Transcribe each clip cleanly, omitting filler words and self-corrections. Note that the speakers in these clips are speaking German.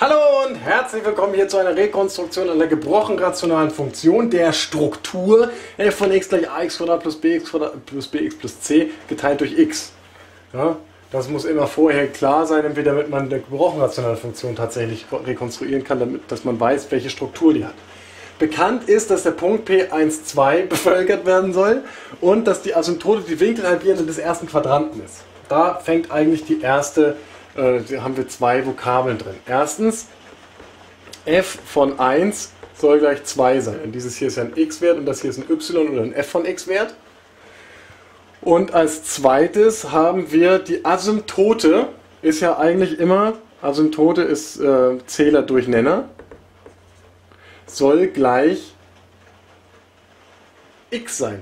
Hallo und herzlich willkommen hier zu einer Rekonstruktion einer gebrochen rationalen Funktion der Struktur f von x gleich ax plus bx plus bx plus c geteilt durch x. Ja, das muss immer vorher klar sein, entweder damit man eine gebrochen rationale Funktion tatsächlich rekonstruieren kann, dass man weiß, welche Struktur die hat. Bekannt ist, dass der Punkt P1,2 bevölkert werden soll und dass die Asymptote die Winkelhalbierende des ersten Quadranten ist. Da fängt eigentlich die erste, haben wir zwei Vokabeln drin. Erstens, f von 1 soll gleich 2 sein. Und dieses hier ist ja ein x-Wert und das hier ist ein y oder ein f von x-Wert. Und als zweites haben wir die Asymptote, ist ja eigentlich immer, Asymptote ist Zähler durch Nenner, soll gleich x sein.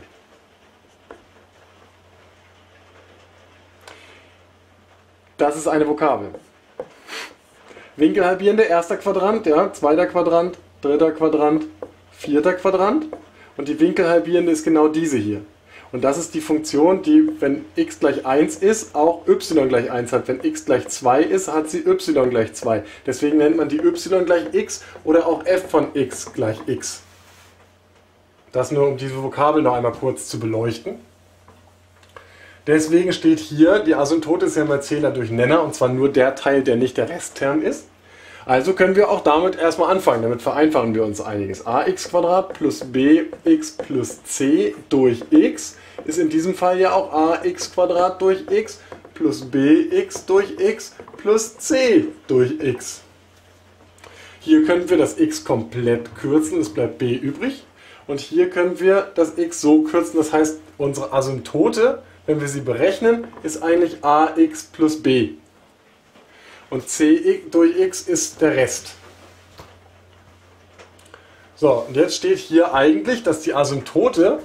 Das ist eine Vokabel. Winkelhalbierende, erster Quadrant, ja, zweiter Quadrant, dritter Quadrant, vierter Quadrant. Und die Winkelhalbierende ist genau diese hier. Und das ist die Funktion, die, wenn x gleich 1 ist, auch y gleich 1 hat. Wenn x gleich 2 ist, hat sie y gleich 2. Deswegen nennt man die y gleich x oder auch f von x gleich x. Das nur, um diese Vokabel noch einmal kurz zu beleuchten. Deswegen steht hier, die Asymptote ist ja mal Zähler durch Nenner, und zwar nur der Teil, der nicht der Restterm ist. Also können wir auch damit erstmal anfangen. Damit vereinfachen wir uns einiges. ax plus bx plus c durch x ist in diesem Fall ja auch ax durch x plus bx durch x plus c durch x. Hier können wir das x komplett kürzen, es bleibt b übrig. Und hier können wir das x so kürzen, das heißt, unsere Asymptote, wenn wir sie berechnen, ist eigentlich ax plus b. Und c durch x ist der Rest. So, und jetzt steht hier eigentlich, dass die Asymptote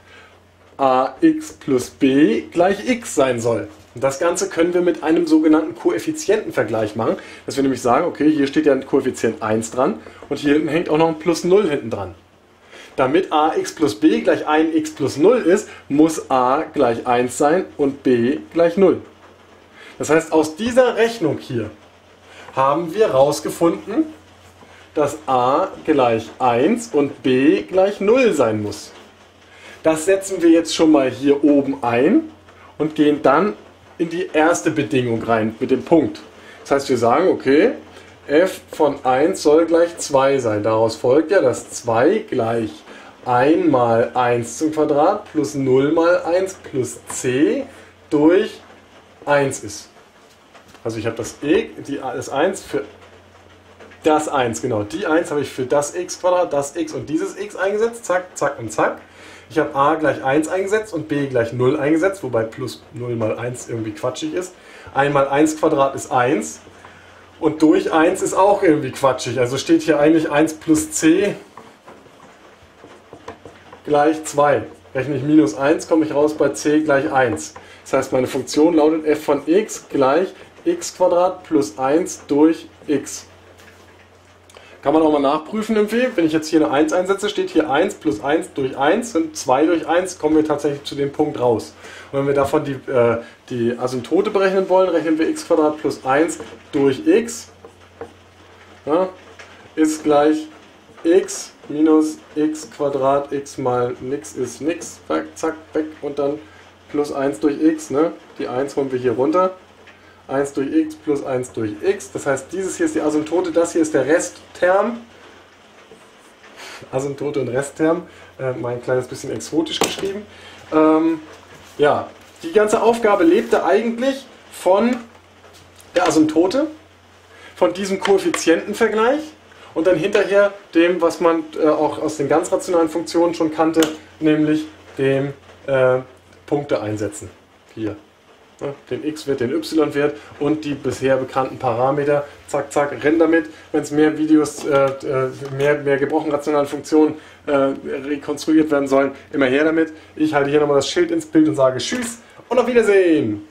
ax plus b gleich x sein soll. Und das Ganze können wir mit einem sogenannten Koeffizientenvergleich machen. Dass wir nämlich sagen, okay, hier steht ja ein Koeffizient 1 dran und hier hinten hängt auch noch ein plus 0 hinten dran. Damit ax plus b gleich 1x plus 0 ist, muss a gleich 1 sein und b gleich 0. Das heißt, aus dieser Rechnung hier haben wir herausgefunden, dass a gleich 1 und b gleich 0 sein muss. Das setzen wir jetzt schon mal hier oben ein und gehen dann in die erste Bedingung rein mit dem Punkt. Das heißt, wir sagen, okay, f von 1 soll gleich 2 sein. Daraus folgt ja, dass 2 gleich 1 mal 1 zum Quadrat plus 0 mal 1 plus c durch 1 ist. Also ich habe das 1 für das 1, genau, die 1 habe ich für das x Quadrat, das x und dieses x eingesetzt, zack, zack und zack. Ich habe a gleich 1 eingesetzt und b gleich 0 eingesetzt, wobei plus 0 mal 1 irgendwie quatschig ist. 1 mal 1 Quadrat ist 1 und durch 1 ist auch irgendwie quatschig. Also steht hier eigentlich 1 plus c gleich 2. Rechne ich minus 1, komme ich raus bei c gleich 1. Das heißt, meine Funktion lautet f von x gleich x Quadrat plus 1 durch x. Kann man auch mal nachprüfen empfehlen. Wenn ich jetzt hier eine 1 einsetze, steht hier 1 plus 1 durch 1 und 2 durch 1, kommen wir tatsächlich zu dem Punkt raus. Und wenn wir davon die Asymptote berechnen wollen, rechnen wir x Quadrat plus 1 durch x, ja, ist gleich x minus x Quadrat, x mal nix ist nix, zack, weg und dann plus 1 durch x, ne? Die 1 holen wir hier runter. 1 durch x plus 1 durch x. Das heißt, dieses hier ist die Asymptote, das hier ist der Restterm. Asymptote und Restterm. Mal ein kleines bisschen exotisch geschrieben. Ja, die ganze Aufgabe lebte eigentlich von der Asymptote, von diesem Koeffizientenvergleich und dann hinterher dem, was man auch aus den ganz rationalen Funktionen schon kannte, nämlich dem Punkte einsetzen. Hier. Den x-Wert, den y-Wert und die bisher bekannten Parameter. Zack, zack, renn damit. Wenn es mehr Videos, mehr gebrochen rationale Funktionen rekonstruiert werden sollen, immer her damit. Ich halte hier nochmal das Schild ins Bild und sage Tschüss und auf Wiedersehen.